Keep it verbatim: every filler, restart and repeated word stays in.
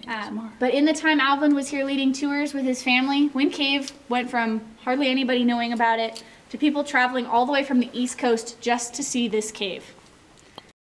Um, but in the time Alvin was here leading tours with his family, Wind Cave went from hardly anybody knowing about it to people traveling all the way from the East Coast just to see this cave.